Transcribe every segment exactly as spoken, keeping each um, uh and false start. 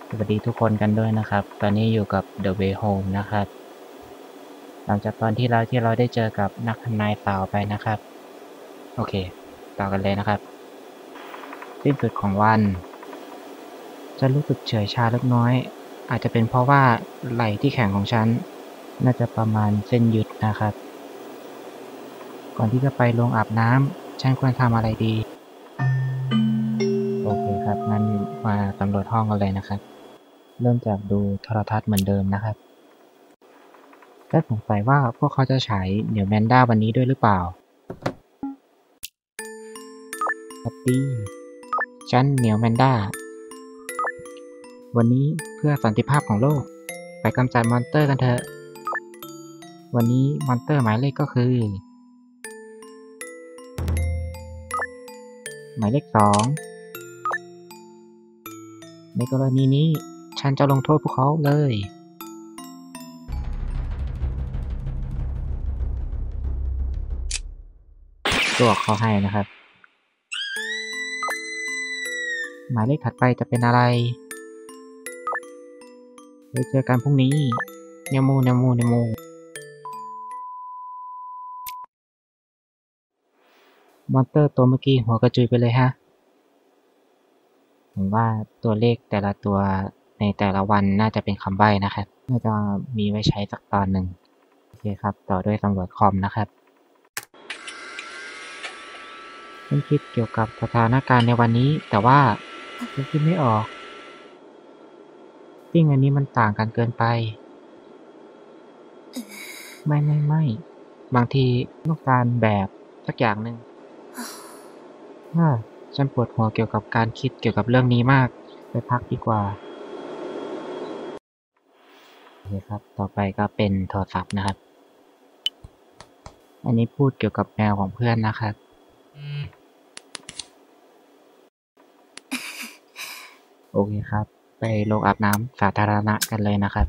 สวัสดีทุกคนกันด้วยนะครับ ตอนนี้อยู่กับ The Way Home นะครับ หลังจากตอนที่แล้วที่เราได้เจอกับนักทำนายสาวไปนะครับ โอเค ต่อกันเลยนะครับ สิ้นสุดของวัน จะรู้สึกเฉื่อยชาเล็กน้อย อาจจะเป็นเพราะว่าไหล่ที่แข็งของฉัน น่าจะประมาณเส้นยึดนะครับ ก่อนที่จะไปโรงอาบน้ำ ฉันควรทำอะไรดี โอเคครับ งั้นมาสำรวจห้องกันเลยนะครับ เริ่มจากดูโทรทัศน์เหมือนเดิมนะครับและสงสัยว่าพวกเขาจะฉายเหนียวแมนด้าวันนี้ด้วยหรือเปล่าแฮปปี้ฉันเหนียวแมนด้าวันนี้เพื่อสันติภาพของโลกไปกำจัดมอนสเตอร์กันเถอะวันนี้มอนสเตอร์หมายเลขก็คือหมายเลขสองในกรณีนี้ฉันจะลงโทษพวกเขาเลยตัวเขาให้นะครับหมายเลขถัดไปจะเป็นอะไรไว้เจอกันพรุ่งนี้เนมูเนมูเนมูมอนสเตอร์ตัวเมื่อกี้หัวกระจุยไปเลยฮะผมว่าตัวเลขแต่ละตัวในแต่ละวันน่าจะเป็นคำใบ้นะครับน่าจะมีไว้ใช้สักตอนหนึ่งโอเคครับต่อด้วยสำรวจคอมนะครับฉันคิดเกี่ยวกับสถานการณ์ในวันนี้แต่ว่าฉันคิดไม่ออกสิ่งอันนี้มันต่างกันเกินไปไม่ไม่ไม่บางทีต้องการแบบสักอย่างหนึ่งฮ่าฉันปวดหัวเกี่ยวกับการคิดเกี่ยวกับเรื่องนี้มากไปพักดีกว่าโอเคครับต่อไปก็เป็นโทรศัพท์นะครับอันนี้พูดเกี่ยวกับแมวของเพื่อนนะครับโอเคครับไปโรงอาบน้ำสาธารณะกันเลยนะครับ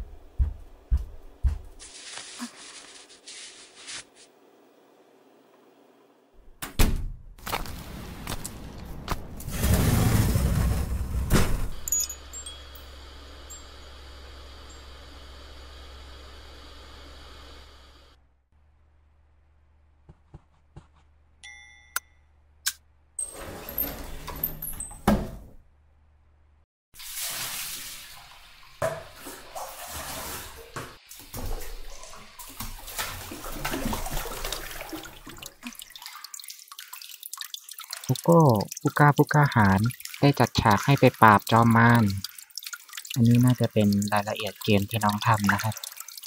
ปุโก้ปุก้าปุก้าหารได้จัดฉากให้ไปปราบจอมมารอันนี้น่าจะเป็นรายละเอียดเกมที่น้องทำนะครับ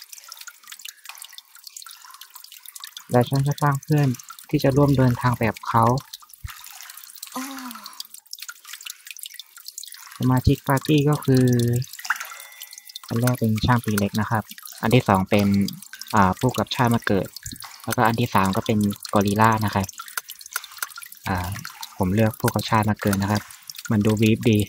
และฉันจะสร้างเพื่อนที่จะร่วมเดินทางไปกับเขาสมาชิกปาร์ตี้ก็คืออันแรกเป็นช่างตีเล็กนะครับอันที่สองเป็นอ่าผู้กับชาติมาเกิดแล้วก็อันที่สามก็เป็นกอริลลานะครับอ่าผมเลือกผู้กับชาติมาเกิดนะครับมันดูวีฟดี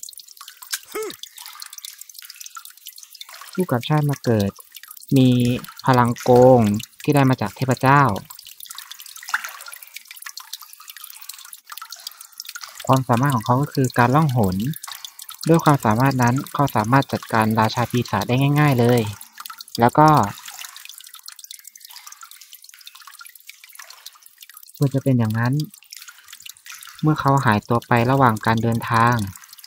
ผู้กับชาติมาเกิดมีพลังโกงที่ได้มาจากเทพเจ้าความสามารถของเขาก็คือการล่องหนด้วยความสามารถนั้นเขาสามารถจัดการราชาปีศาจได้ง่ายๆเลยแล้วก็ควรจะเป็นอย่างนั้นเมื่อเขาหายตัวไประหว่างการเดินทาง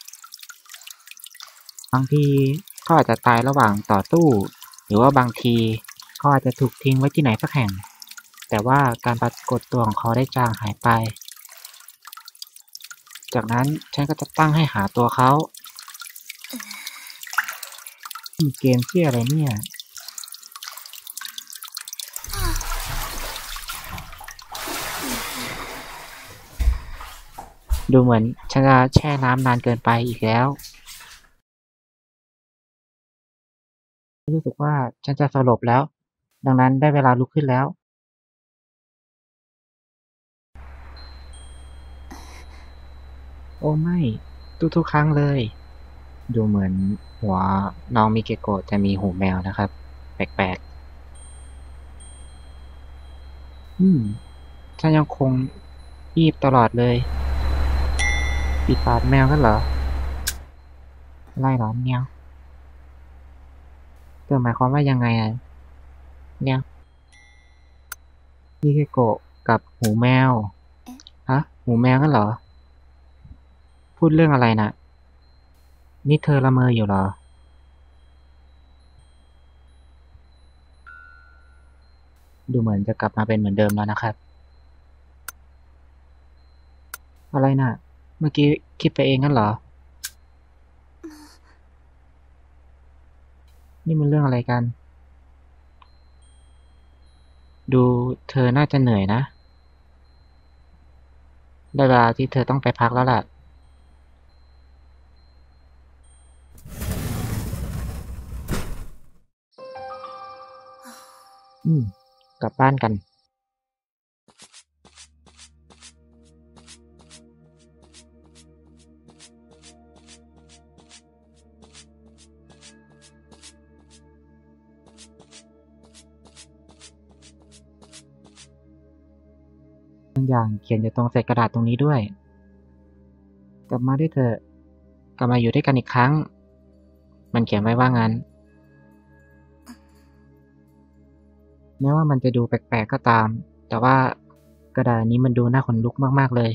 บางทีเขาอาจจะตายระหว่างต่อสู้หรือว่าบางทีเขาอาจจะถูกทิ้งไว้ที่ไหนสักแห่งแต่ว่าการปรากฏตัวของเขาได้จางหายไปจากนั้นฉันก็จะตั้งให้หาตัวเขามีเกมที่อะไรเนี่ยดูเหมือนฉันจะแช่น้ำนานเกินไปอีกแล้วรู้สึกว่าฉันจะสลบแล้วดังนั้นได้เวลาลุกขึ้นแล้วโอ้ไม่ทุกๆครั้งเลยดูเหมือนหัวน้องมิเกโกะจะมีหูแมวนะครับแปลกๆอืมฉันยังคงยีบตลอดเลยปีศาจแมวกันเหรอไล่เหรอเนี่ยเธอหมายความว่ายังไงอ่ะเนี่ยพี่เคโกะกับหูแมวฮะหูแมวกันเหรอพูดเรื่องอะไรน่ะนี่เธอละเมออยู่เหรอดูเหมือนจะกลับมาเป็นเหมือนเดิมแล้วนะครับอะไรน่ะเมื่อกี้คิดไปเองงั้นเหรอนี่มันเรื่องอะไรกันดูเธอน่าจะเหนื่อยนะได้เวลาที่เธอต้องไปพักแล้วล่ะอืมกลับบ้านกันบางอย่างเขียนอยู่ตรงเศษกระดาษตรงนี้ด้วยกลับมาด้วยเถอะกลับมาอยู่ด้วยกันอีกครั้งมันเขียนไว้ว่างั้นแม้ว่ามันจะดูแปลกๆก็ตามแต่ว่ากระดาษนี้มันดูน่าขนลุกมากๆเลย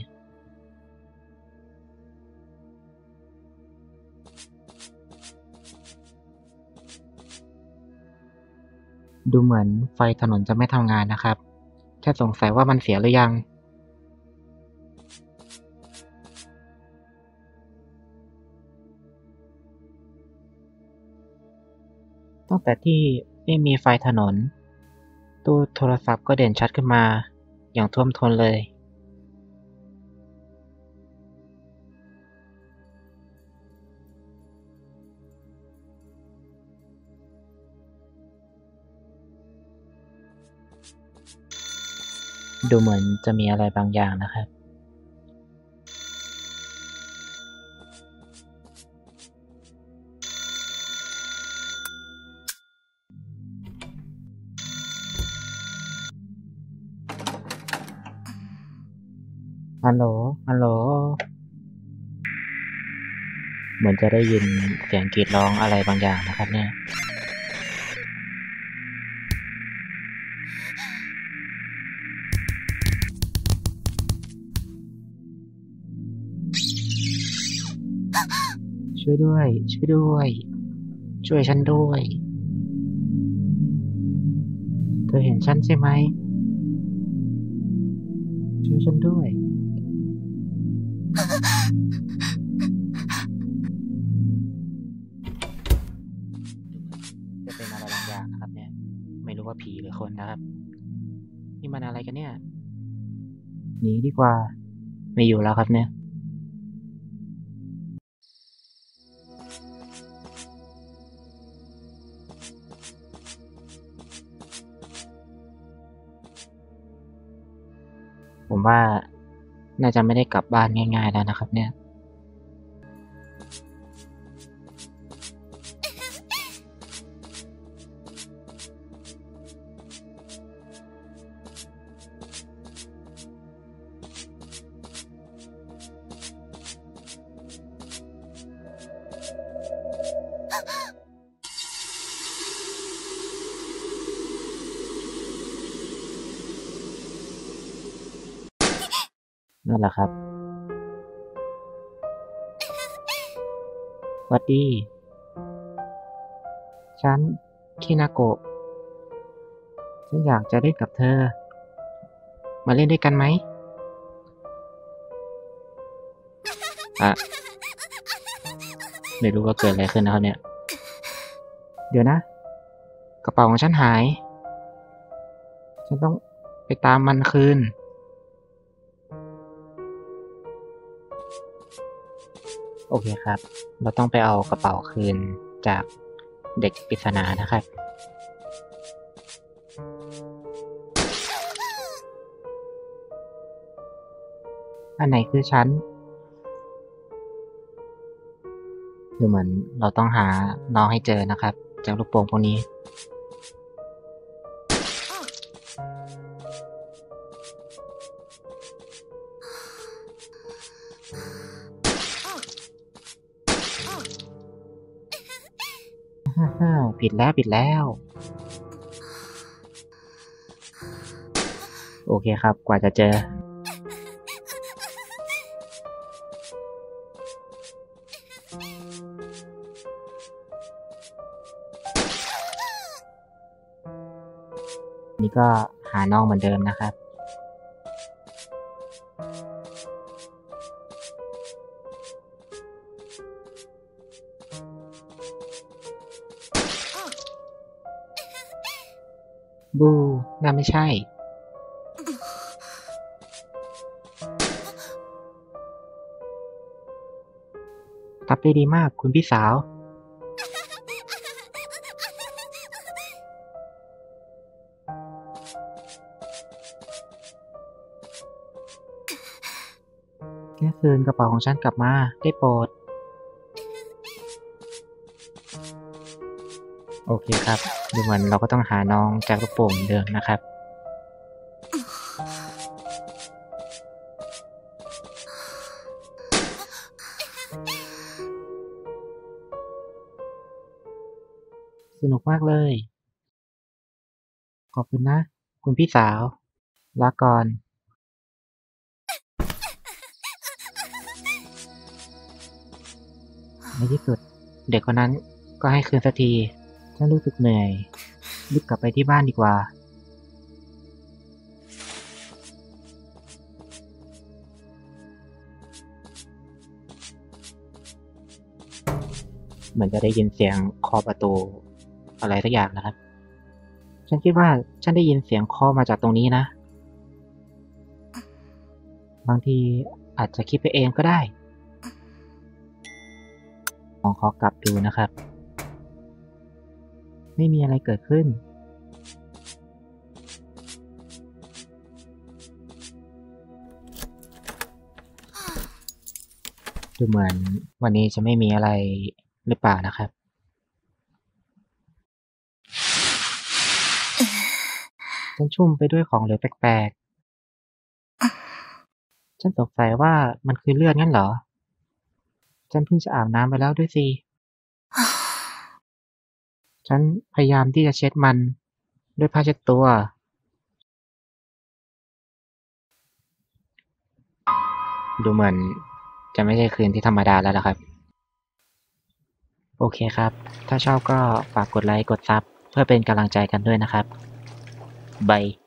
ดูเหมือนไฟถนนจะไม่ทำงานนะครับแค่สงสัยว่ามันเสียหรือยังตั้งแต่ที่ไม่มีไฟถนนตู้โทรศัพท์ก็เด่นชัดขึ้นมาอย่างท่วมท้นเลยดูเหมือนจะมีอะไรบางอย่างนะครับฮัลโหลฮัลโหลเหมือนจะได้ยินเสียงกรีดร้องอะไรบางอย่างนะครับเนี่ยช่วยด้วยช่วยด้วยช่วยฉันด้วยเธอเห็นฉันใช่ไหมช่วยฉันด้วยจะเป็นอะไรบางอย่างนะครับเนี่ยไม่รู้ว่าผีหรือคนนะครับนี่มันอะไรกันเนี่ยหนีดีกว่าไม่อยู่แล้วครับเนี่ยผมว่าน่าจะไม่ได้กลับบ้านง่ายๆแล้วนะครับเนี่ยนั่นแหละครับหวัดดีฉันคินาโกะฉันอยากจะเล่นกับเธอมาเล่นด้วยกันไหมอ่ะไม่รู้ว่าเกิดอะไรขึ้นนะครับเนี่ยเดี๋ยวนะกระเป๋าของฉันหายฉันต้องไปตามมันคืนโอเคครับเราต้องไปเอากระเป๋าคืนจากเด็กปริศนานะครับอันไหนคือฉันดูเหมือนเราต้องหาน้องให้เจอนะครับจากลูกโป่งพวกนี้ฮ่าฮ่าผิดแล้วผิดแล้ว โอเคครับกว่าจะเจอนี่ก็หาน้องเหมือนเดิมนะครับบูน่าไม่ใช่ทำได้ดีมากคุณพี่สาวแค่คืนกระเป๋าของฉันกลับมาได้โปรดโอเคครับดูเหมือนเราก็ต้องหาน้องจากลูกโป่งเดิมนะครับสนุกมากเลยขอบคุณนะคุณพี่สาวลาก่อนในที่สุดเด็กคนนั้นก็ให้คืนสักทีฉันรู้สึกเหนื่อยรีบกลับไปที่บ้านดีกว่าเหมือนจะได้ยินเสียงเคาะประตูอะไรสักอย่างนะครับฉันคิดว่าฉันได้ยินเสียงเคาะมาจากตรงนี้นะบางทีอาจจะคิดไปเองก็ได้ลองเคาะกลับดูนะครับไม่มีอะไรเกิดขึ้นดูเหมือนวันนี้จะไม่มีอะไรหรือเปล่านะครับฉันชุ่มไปด้วยของเหลวแปลกๆฉันสงสัยว่ามันคือเลือดงั้นเหรอฉันเพิ่งจะอาบน้ำไปแล้วด้วยสิฉันพยายามที่จะเช็ดมันด้วยผ้าเช็ดตัวดูเหมือนจะไม่ใช่คืนที่ธรรมดาแล้วล่ะครับโอเคครับถ้าชอบก็ฝากกดไลค์กดซับเพื่อเป็นกำลังใจกันด้วยนะครับบาย